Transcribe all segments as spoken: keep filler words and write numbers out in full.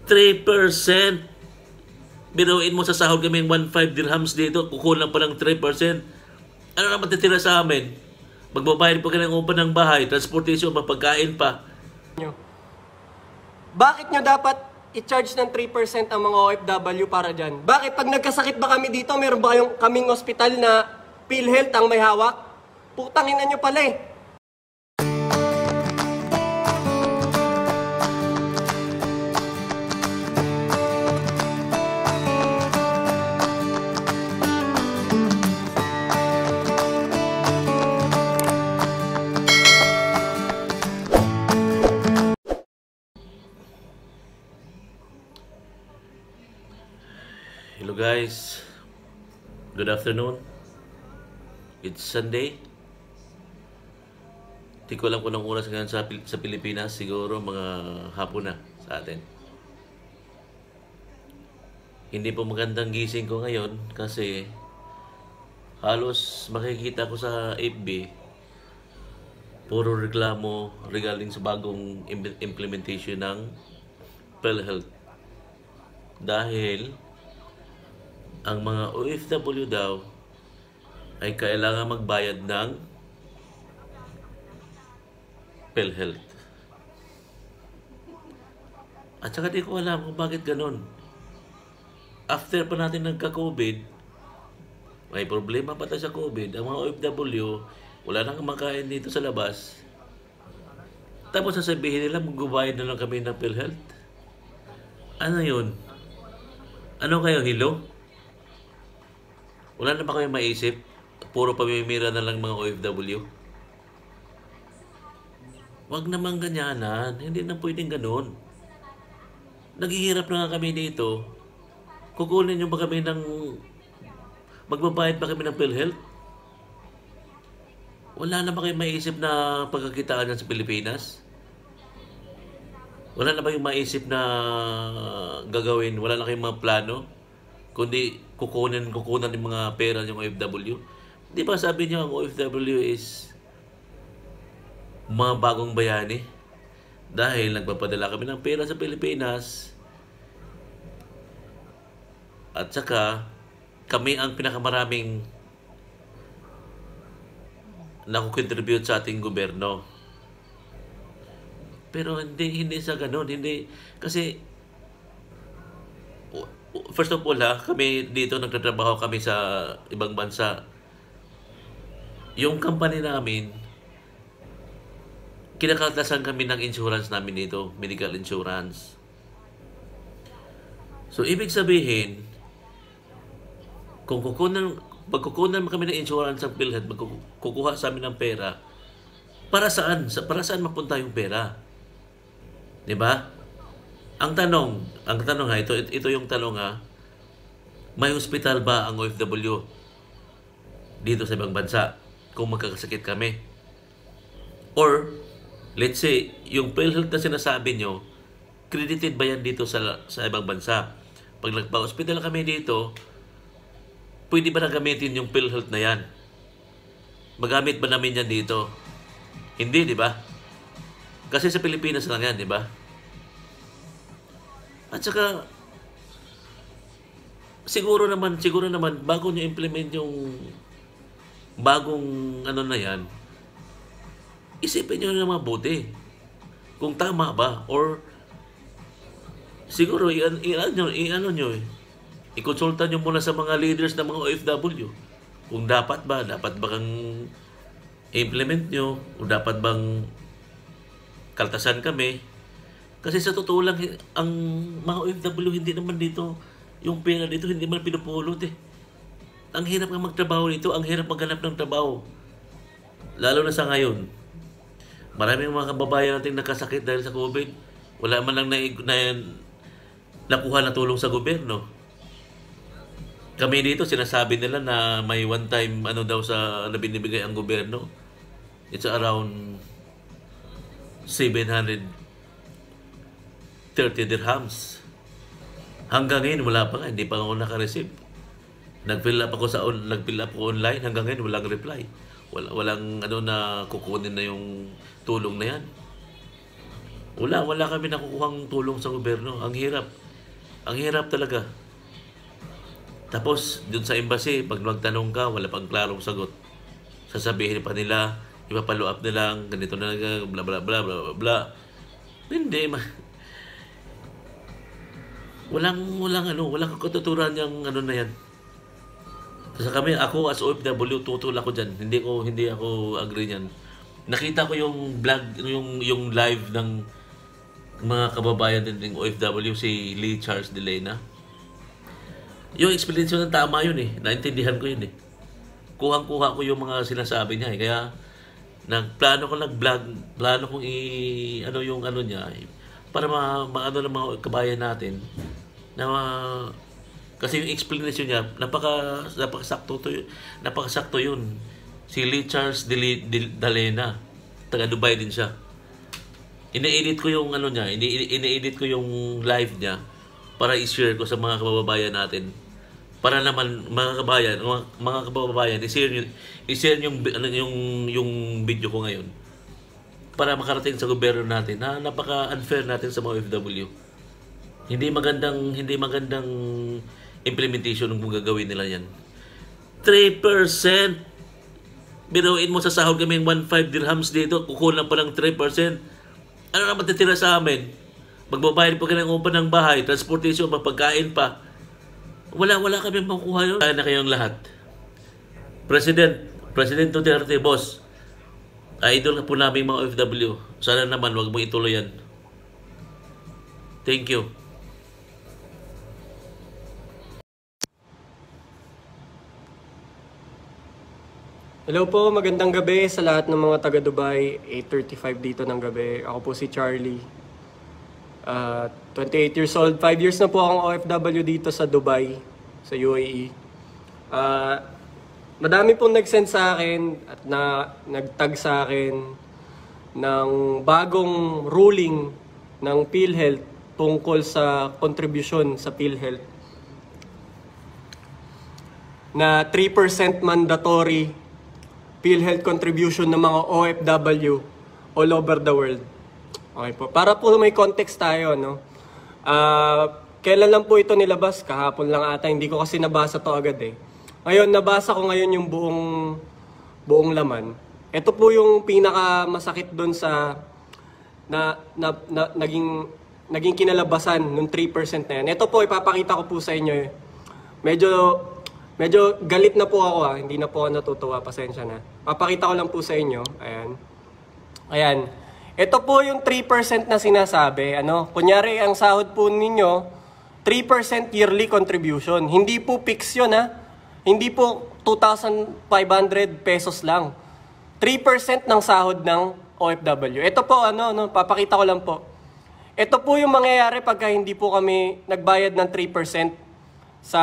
three percent. Biruin mo sa sahod kami one point five dirhams dito, kukulang pa ng three percent. Ano na matitira sa amin? Magbabayad pa ka ng upa ng bahay, transportation, mapagkain pa. Bakit nyo dapat i-charge ng three percent ang mga O F W para dyan? Bakit pag nagkasakit ba kami dito, meron ba kayong kaming ospital na PhilHealth ang may hawak? Putangin na nyo pala eh. Hello guys, good afternoon. It's Sunday. Di ko alam kung anong oras ngayon sa, sa Pilipinas. Siguro mga hapon na sa atin. Hindi po magandang gising ko ngayon kasi halos makikita ko sa F B puro reklamo regarding sa bagong implementation ng PhilHealth. Dahil ang mga O F W daw ay kailangan magbayad ng PhilHealth. At saka di ko alam kung bakit ganun. After pa natin nagka-COVID, may problema pa tayo sa COVID, ang mga O F W, wala nang makain dito sa labas. Tapos sasabihin nila, magbabayad na lang kami ng PhilHealth. Ano yun? Ano kayo, hilo? Wala na ba kayo maisip? Puro pamimira na lang mga O F W? Wag naman ganyanan. Hindi na pwedeng ganun. Naghihirap na nga kami dito. Kukunin nyo ba kami ng... Magbabayad ba kami ng PhilHealth? Wala na ba kayo maisip na pagkakitaan yan sa Pilipinas? Wala na ba yung maisip na gagawin? Wala na kayong mga plano? Kundi kukunin, kukunan yung mga pera yung O F W. Di ba sabi niyo ang O F W is mga bagong bayani? Dahil nagpapadala kami ng pera sa Pilipinas. At saka, kami ang pinakamaraming nakukontribute sa ating gobyerno. Pero hindi, hindi sa ganun. Hindi, kasi first of all ha, kami dito nagtatrabaho kami sa ibang bansa. Yung company namin, kinakaltasan kami ng insurance namin dito, medical insurance. So, ibig sabihin, kung kukunan, pagkukunan kami ng insurance sa PhilHealth, magkukuha sa amin ng pera, para saan? Para saan mapunta yung pera? Diba? Ang tanong, ang tanong ha, ito, ito yung tanong ha, may hospital ba ang O F W dito sa ibang bansa kung magkakasakit kami? Or, let's say, yung PhilHealth na sinasabi nyo, credited ba yan dito sa, sa ibang bansa? Pag nagpa-hospital kami dito, pwede ba na gamitin yung PhilHealth na yan? Magamit ba namin yan dito? Hindi, di ba? Kasi sa Pilipinas lang yan, di ba? At saka, siguro naman, siguro naman, bago nyo implement yung bagong ano na yan, isipin nyo na mabuti kung tama ba, or siguro, i-ano nyo, i-ano nyo, i-consulta nyo muna sa mga leaders ng mga O F W. Kung dapat ba, dapat ba kang implement nyo, o dapat bang kaltasan kami. Kasi sa totoo lang, ang mga O F W hindi naman dito, yung pera dito hindi man pinupulot eh. Ang hirap nga magtrabaho dito, ang hirap maghanap ng trabaho. Lalo na sa ngayon. Maraming mga kababayan natin nakasakit dahil sa COVID. Wala man lang na, na, nakuha na tulong sa gobyerno. Kami dito, sinasabi nila na may one time ano daw sa na binibigay ang gobyerno. It's around seven hundred thirty dirhams. Hanggang ngayon, wala pa nga. Hindi pa ako naka-receive. Nag-fill up ako sa on, nag-fill up ako online. Hanggang ngayon, walang reply. Wala, walang ano na kukunin na yung tulong na yan. Wala, wala kami nakukuhang tulong sa gobyerno. Ang hirap. Ang hirap talaga. Tapos, dun sa embassy, pag magtanong ka, wala pang klarong sagot. Sasabihin pa nila, ipapalo up na lang, ganito na lang, bla bla bla bla bla bla. Hindi, ma. Walang, walang ano, walang katuturan yung ano na yan. Kasi kami, ako as O F W, tutol ako dyan. Hindi ko, hindi ako agree niyan. Nakita ko yung vlog, yung, yung live ng mga kababayan din ng O F W, si Lee Charles Delena. Yung explanation ng tama yun eh. Naintindihan ko yun eh. Kuhang-kuha ko yung mga sinasabi niya eh. Kaya, nagplano ko nag-vlog, plano kong i, ano yung ano niya, eh, para ma, maano ng mga kabayan natin, na ma- kasi yung explanation niya, napaka, napakasakto to yun. Napakasakto yun. Si Lee Charles Delena, taga Dubai din siya. Ine-edit ko yung ano niya, ine-edit ko yung live niya para i-share ko sa mga kababayan natin. Para naman mga kababayan, mga, mga kababayan, i-share yung i-share yung ano yung yung video ko ngayon. Para makarating sa gobyerno natin na napaka-unfair natin sa mga O F W. Hindi magandang hindi magandang implementation ng gagawin nila yan. three percent. Biruin mo sa sahod kami yung one point five dirhams dito, kukulang pa ng three percent. Ano na matitira sa amin? Magbabayad pa ka ng upa ng bahay, transportation, mapagkain pa. Wala, wala kami makukuha yun. Kaya na kayong lahat. President, President Duterte, boss, idol na po namin mga O F W. Sana naman, wag mo ituloy yan. Thank you. Hello po, magandang gabi sa lahat ng mga taga Dubai. eight thirty-five dito ng gabi. Ako po si Charlie. Uh, twenty-eight years old. five years na po akong O F W dito sa Dubai, sa U A E. Uh, madami pong nag-send sa akin at na, nag-tag sa akin ng bagong ruling ng PhilHealth tungkol sa contribution sa PhilHealth na three percent mandatory PhilHealth contribution ng mga O F W all over the world. Okay po. Para po may context tayo, no? Uh, kailan lang po ito nilabas? Kahapon lang ata. Hindi ko kasi nabasa to agad eh. Ngayon, nabasa ko ngayon yung buong, buong laman. Ito po yung pinaka masakit doon sa na, na, na, naging, naging kinalabasan ng three percent na yan. Ito po, ipapakita ko po sa inyo eh. Medyo... Medyo galit na po ako ha, hindi na po ako natutuwa, pasensya na. Papakita ko lang po sa inyo, ayan. Ayan, ito po yung three percent na sinasabi, ano. Kunyari, ang sahod po ninyo, three percent yearly contribution. Hindi po fix yun ha, hindi po two thousand five hundred pesos lang. three percent ng sahod ng O F W. Ito po, ano, no, papakita ko lang po. Ito po yung mangyayari pagka hindi po kami nagbayad ng three percent sa...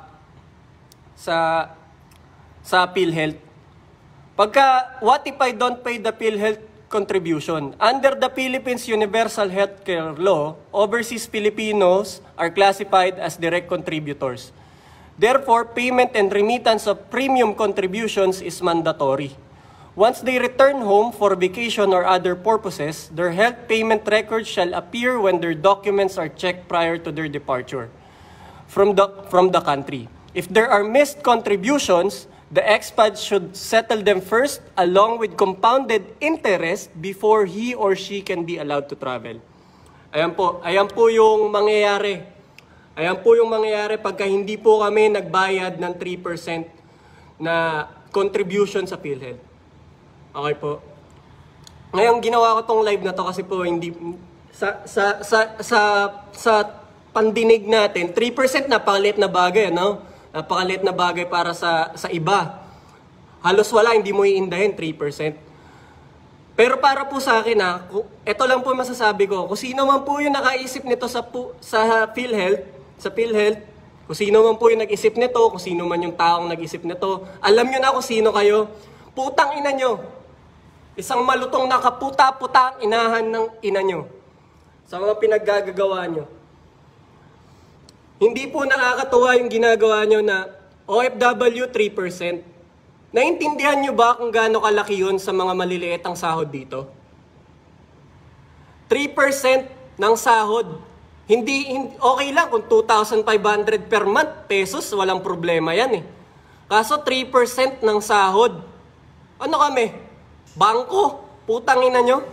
sa sa PhilHealth. Pagka, what if I don't pay the PhilHealth contribution? Under the Philippines Universal Healthcare Law, overseas Filipinos are classified as direct contributors. Therefore, payment and remittance of premium contributions is mandatory. Once they return home for vacation or other purposes, their health payment records shall appear when their documents are checked prior to their departure from the, from the country. If there are missed contributions, the expat should settle them first along with compounded interest before he or she can be allowed to travel. Ayan po, ayan po yung mangyayari. Ayan po yung mangyayari pagka hindi po kami nagbayad ng three percent na contribution sa PhilHealth. Okay po. Ngayon ginawa ko tong live na to kasi po hindi sa sa sa sa, sa pandinig natin, three percent napakaliit na bagay, no? Napakaliit na bagay para sa sa iba. Halos wala, hindi mo iindahin three percent. Pero para po sa akin ha, ito lang po masasabi ko, kung sino man po yung nakaisip nito sa sa PhilHealth, sa PhilHealth, kung sino man po yung nag-isip nito, kung sino man yung taong nag-isip nito, alam nyo na kung sino kayo, putang ina nyo. Isang malutong nakaputa-puta ang inahan ng ina nyo sa mga pinaggagawa nyo. Hindi po nakakatuwa yung ginagawa nyo na O F W three percent. Naintindihan nyo ba kung gaano kalaki yun sa mga maliliit ang sahod dito? three percent ng sahod. Hindi, hindi okay lang kung two thousand five hundred per month pesos, walang problema yan eh. Kaso three percent ng sahod. Ano kami? Bangko? Putang ina nyo?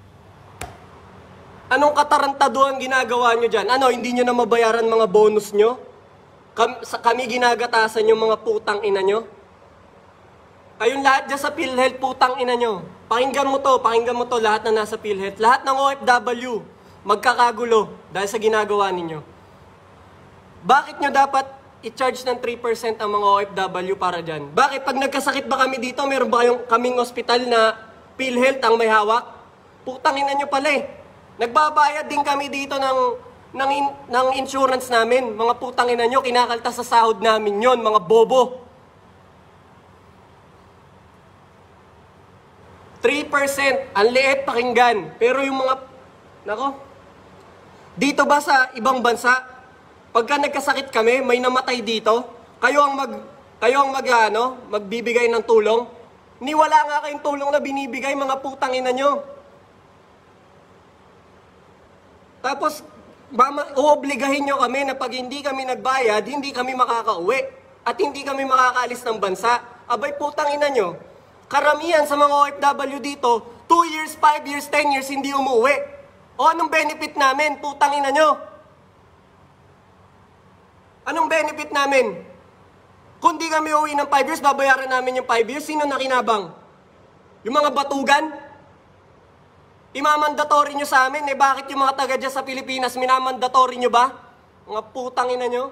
Anong katarantaduhan ginagawa nyo dyan? Ano, hindi nyo na mabayaran mga bonus nyo? Kami, sa, kami ginagatasan yung mga putang ina nyo? Kayong lahat dyan sa PhilHealth, putang ina nyo. Pakinggan mo to, pakinggan mo to lahat na nasa PhilHealth. Lahat ng O F W, magkakagulo dahil sa ginagawa ninyo. Bakit nyo dapat i-charge ng three percent ang mga O F W para dyan? Bakit? Pag nagkasakit ba kami dito, meron ba kayong kaming ospital na PhilHealth ang may hawak? Putang ina nyo pala eh. Nagbabayad din kami dito ng, ng, in, ng insurance namin. Mga putang ina nyo, kinakaltas sa sahod namin yon, mga bobo. three percent, ang liit pakinggan. Pero yung mga, nako, dito ba sa ibang bansa, pagka nagkasakit kami, may namatay dito, kayo ang mag, kayo ang mag, ano, magbibigay ng tulong? Ni wala nga kayong tulong na binibigay, mga putang ina nyo. Tapos, mama, uobligahin nyo kami na pag hindi kami nagbayad, hindi kami makakauwi. At hindi kami makakaalis ng bansa. Abay, putang ina nyo. Karamihan sa mga O F W dito, two years, five years, ten years, hindi umuwi. O anong benefit namin? Putang ina nyo. Anong benefit namin? Kung di kami uwi ng five years, babayaran namin yung five years. Sino nakinabang? Yung mga batugan? Imamandatory nyo sa amin, eh bakit yung mga taga dyan sa Pilipinas, minamandatory nyo ba? Mga putang ina nyo.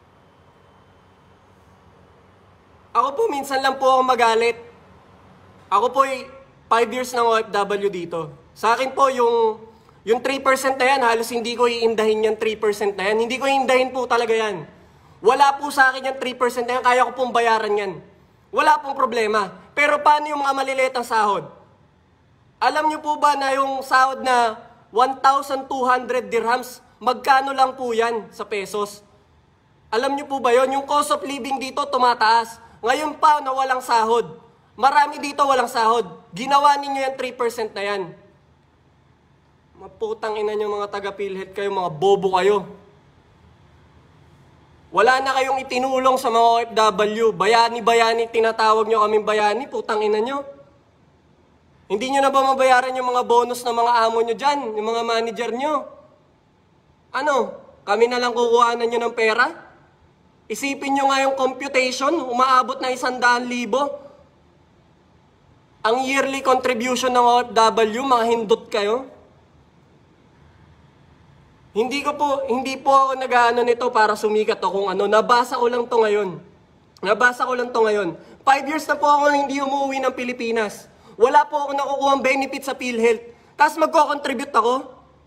Ako po, minsan lang po ako magalit. Ako po ay five years ng O F W dito. Sa akin po, yung, yung three percent na yan, halos hindi ko iindahin yung three percent na yan. Hindi ko iindahin po talaga yan. Wala po sa akin yung three percent na yan, kaya ko pong bayaran yan. Wala pong problema. Pero paano yung mga maliliit ang sahod? Alam nyo po ba na yung sahod na one thousand two hundred dirhams, magkano lang po yan sa pesos? Alam nyo po ba yon? Yung cost of living dito tumataas. Ngayon pa na walang sahod. Marami dito walang sahod. Ginawa ninyo yung three percent na yan. Maputang ina nyo mga taga-PhilHealth kayo, mga bobo kayo. Wala na kayong itinulong sa mga O F W. Bayani-bayani, tinatawag nyo kaming bayani, putang ina nyo. Hindi nyo na ba mabayaran yung mga bonus ng mga amo nyo dyan, yung mga manager nyo? Ano? Kami na lang kukuhanan nyo ng pera? Isipin nyo nga yung computation, umaabot na isandaan libo. Ang yearly contribution ng O F W, mga hindot kayo. Hindi ko po, hindi po ako nag-ano nito para sumikat o kung ano. Nabasa ko lang to ngayon. Nabasa ko lang to ngayon. Five years na po ako hindi umuwi ng Pilipinas. Wala po ako nakukuha benefit sa PhilHealth. Tapos magko-contribute ako?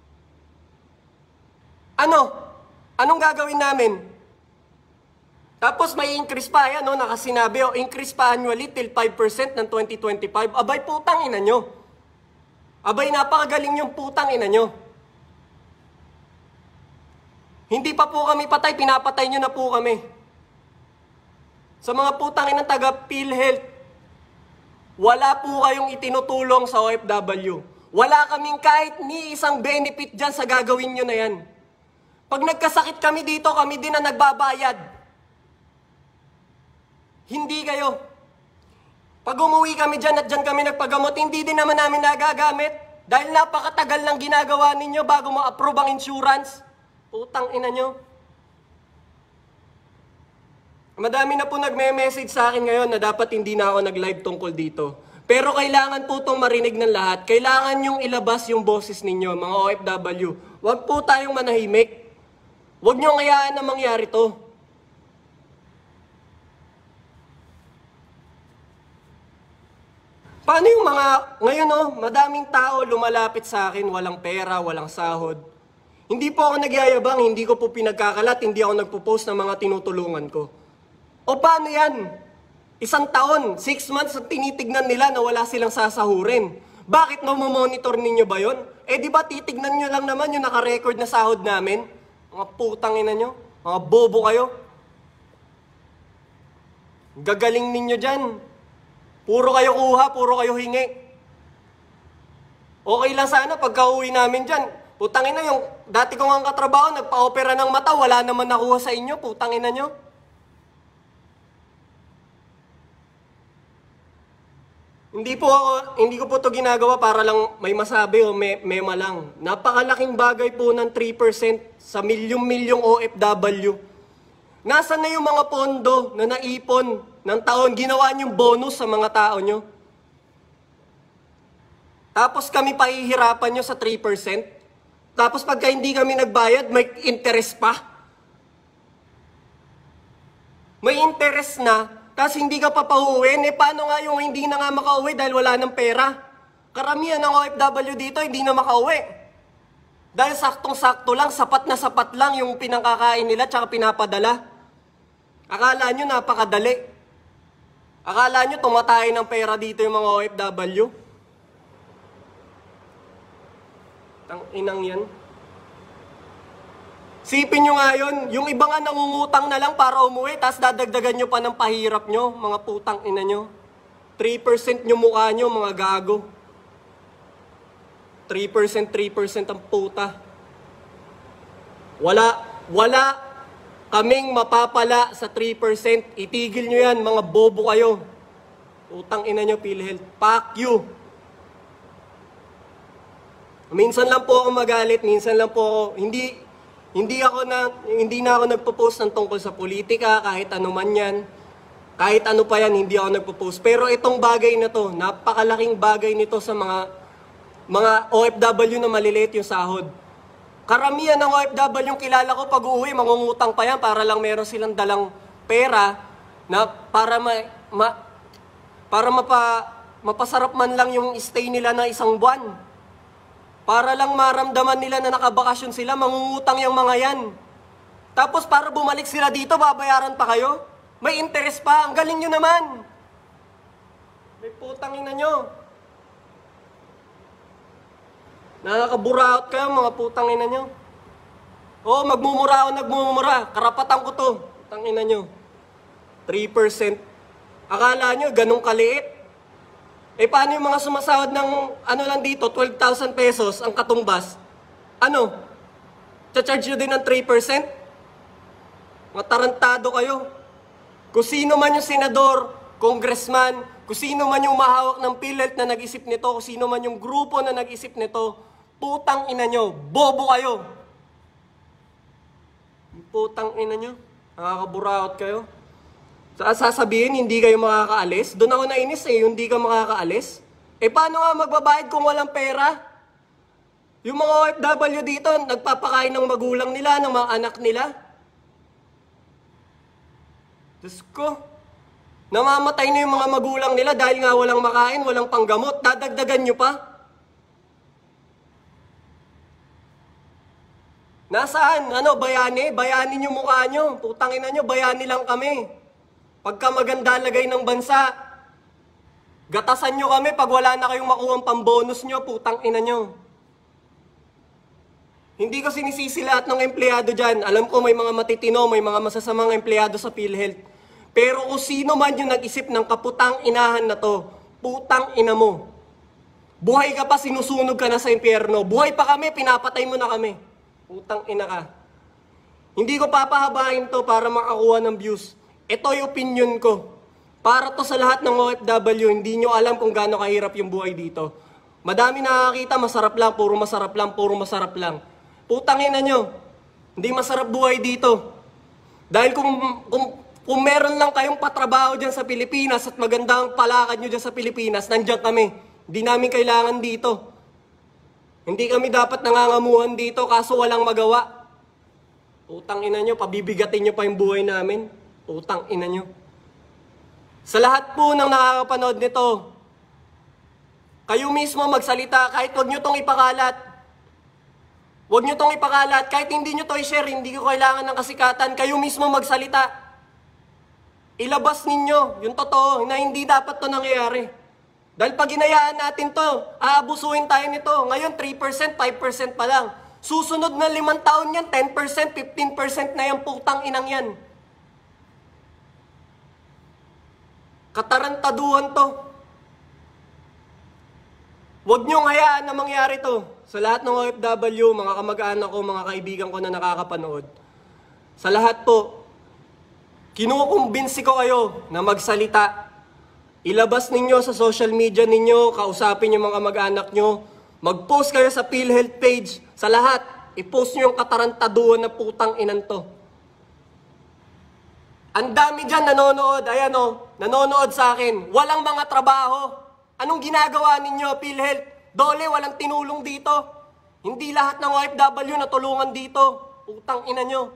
Ano? Anong gagawin namin? Tapos may increase pa yan, no? Nakasinabi, o increase pa annually till five percent ng twenty twenty-five. Abay, putang ina nyo. Abay, napakagaling yung putang ina nyo. Hindi pa po kami patay, pinapatay nyo na po kami. Sa mga putang inang taga PhilHealth, wala po kayong itinutulong sa O F W. Wala kaming kahit ni isang benefit dyan sa gagawin nyo na yan. Pag nagkasakit kami dito, kami din na nagbabayad. Hindi kayo. Pag umuwi kami dyan at dyan kami nagpagamot, hindi din naman namin nagagamit. Dahil napakatagal lang ginagawa ninyo bago ma-approve ang insurance. Putang ina nyo. Madami na po nagme-message sa akin ngayon na dapat hindi na ako nag-live tungkol dito. Pero kailangan po itong marinig ng lahat. Kailangan yung ilabas yung boses ninyo, mga O F W. Huwag po tayong manahimik. Huwag nyo ngayaan na mangyari to. Paano yung mga, ngayon oh, madaming tao lumalapit sa akin, walang pera, walang sahod. Hindi po ako nagyayabang, hindi ko po pinagkakalat, hindi ako nagpo-post ng mga tinutulungan ko. O paano yan? Isang taon, six months, tinitignan nila na wala silang sasahurin. Bakit mamomonitor ninyo ba yon? Eh di ba titignan nyo lang naman yung naka-record na sahod namin? Mga putang ina nyo, mga bobo kayo. Gagaling ninyo dyan. Puro kayo kuha, puro kayo hingi. Okay lang sana pagka uwi namin dyan. Putang ina, yung dati ko nga katrabaho, nagpa-opera ng mata, wala naman nakuha sa inyo. Putang ina nyo. Hindi po ako, hindi ko po to ginagawa para lang may masabi o may mema lang. Napakalaking bagay po ng three percent sa milyong-milyong O F W. Nasaan na yung mga pondo na naipon ng taon, ginawa niyong bonus sa mga tao nyo? Tapos kami pahihirapan nyo sa three percent? Tapos pagka hindi kami nagbayad, may interest pa? May interest na, tapos hindi ka pa pauuwi, eh paano nga yung hindi na nga makauwi dahil wala ng pera? Karamihan ng O F W dito hindi na makauwi. Dahil saktong-sakto lang, sapat na sapat lang yung pinangkakain nila tsaka pinapadala. Akala nyo napakadali. Akala nyo tumatay ng pera dito yung mga O F W. Tang inang yan. Sipin nyo nga yun, yung iba nga nangungutang na lang para umuwi, tapos dadagdagan nyo pa ng pahirap nyo, mga putang ina nyo. three percent nyo mukha nyo, mga gago. three percent, three percent ang puta. Wala, wala kaming mapapala sa three percent. Itigil nyo yan, mga bobo kayo. Putang ina nyo, PhilHealth. Fuck you. Minsan lang po ako magalit, minsan lang po ako, hindi... Hindi ako na hindi na ako nagpo-post ng tungkol sa politika, kahit ano man 'yan. Kahit ano pa 'yan, hindi ako nagpo-post. Pero itong bagay na 'to, napakalaking bagay nito sa mga mga O F W na maliliit yung sahod. Karamihan ng O F W yung kilala ko pag uuwi, mangungutang pa yan para lang meron silang dalang pera na para ma, ma para mapa mapasarap man lang yung stay nila na isang buwan. Para lang maramdaman nila na nakabakasyon sila, mangungutang yung mga yan. Tapos para bumalik sila dito, babayaran pa kayo? May interest pa, ang galing nyo naman. May putang ina nyo. Nakakaburaot kayo, mga putang ina nyo. Oo, magmumura ako, nagmumura. Karapatan ko to. Putang ina nyo. three percent. Akala nyo, ganun kaliit. Eh, paano yung mga sumasahod ng, ano lang dito, twelve thousand pesos ang katumbas? Ano? Cha-charge nyo din ng three percent? Matarantado kayo. Kung sino man yung senador, congressman, kung sino man yung mahawak ng PhilHealth na nag-isip nito, kung sino man yung grupo na nag-isip nito, putang ina nyo, bobo kayo. Putang ina nyo, nakakaburaot kayo. Sasabihin, hindi kayo makakaalis? Doon ako nainis eh, hindi ka makakaalis. Eh paano nga magbabayad kung walang pera? Yung mga O F W dito, nagpapakain ng magulang nila, ng mga anak nila. Diyos ko, namamatay na yung mga magulang nila dahil nga walang makain, walang panggamot. Dadagdagan nyo pa? Nasaan? Ano, bayani? Bayanin yung mukha nyo. Putang ina nyo, bayani lang kami. Pagka maganda lagay ng bansa, gatasan nyo kami pag wala na kayong makuhang pambonus nyo, putang ina nyo. Hindi ko sinisisi lahat ng empleyado dyan. Alam ko may mga matitino, may mga masasamang empleyado sa PhilHealth. Pero kung sino man yung nag-isip ng kaputang inahan na to, putang ina mo. Buhay ka pa, sinusunog ka na sa impyerno. Buhay pa kami, pinapatay mo na kami. Putang ina ka. Hindi ko papahabain to para makakuha ng views. Ito yung opinion ko. Para to sa lahat ng O F W, hindi nyo alam kung gaano kahirap yung buhay dito. Madami nakakita, masarap lang, puro masarap lang, puro masarap lang. Putangin na nyo, hindi masarap buhay dito. Dahil kung, kung, kung meron lang kayong patrabaho dyan sa Pilipinas at magandang palakad nyo dyan sa Pilipinas, nandiyan kami. Hindi namin kailangan dito. Hindi kami dapat nangangamuhan dito kaso walang magawa. Putang ina nyo, pabibigatin nyo pa yung buhay namin. Utang ina nyo. Sa lahat po ng nakakapanood nito, kayo mismo magsalita kahit wag nyo tong ipakalat. Wag nyo tong ipakalat. Kahit hindi nyo to i-share, hindi ko kailangan ng kasikatan. Kayo mismo magsalita. Ilabas ninyo yung totoo na hindi dapat to nangyayari. Dahil pag hinayaan natin to, aabusuhin tayo nito. Ngayon, three percent, five percent pa lang. Susunod na limang taon yan, ten percent, fifteen percent na yung putang inang yan. Katarantaduhan to. Huwag niyong hayaan na mangyari to sa lahat ng O F W, mga kamag-anak ko, mga kaibigan ko na nakakapanood. Sa lahat po, kinukumbinsi ko kayo na magsalita. Ilabas ninyo sa social media ninyo, kausapin yung mga kamag-anak nyo, mag-post kayo sa PhilHealth page, sa lahat, i-post nyo yung katarantaduan na putang inan to. Ang dami dyan nanonood, ayan o, nanonood sa akin, walang mga trabaho. Anong ginagawa ninyo, PhilHealth? Dole, walang tinulong dito. Hindi lahat ng O F W natulungan dito. Putang ina nyo.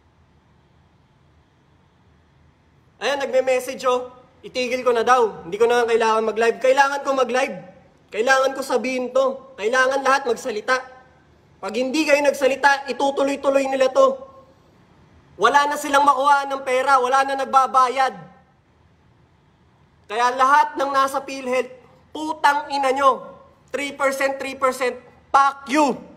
Ayan, nagme-message oh. Itigil ko na daw. Hindi ko na kailangan mag-live. Kailangan ko mag-live. Kailangan ko sabihin to. Kailangan lahat magsalita. Pag hindi kayo nagsalita, itutuloy-tuloy nila to. Wala na silang makuha ng pera. Wala na nagbabayad. Kaya lahat ng nasa PhilHealth, putang ina nyo. three percent, three percent, fuck you.